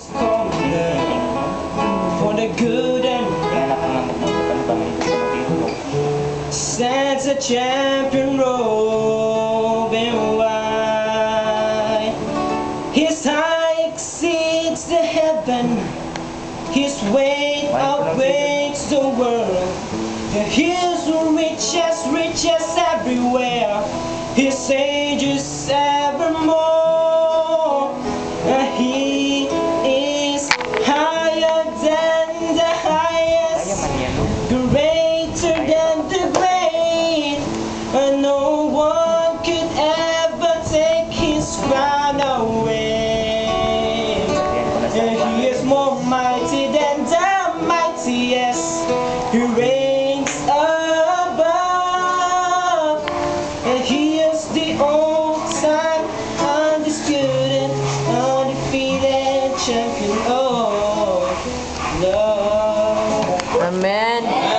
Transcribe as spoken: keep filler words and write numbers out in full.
stronger for the good and stands a champion robing wide. His height exceeds the heaven, his weight outweighs the world. His riches, riches everywhere, his age is evermore. He is higher than the highest, greater than the great, and no one could ever take his crown away. He is more mighty than the mightiest, he reigns above, and he is the all-time undisputed, undefeated champion of love. Amen.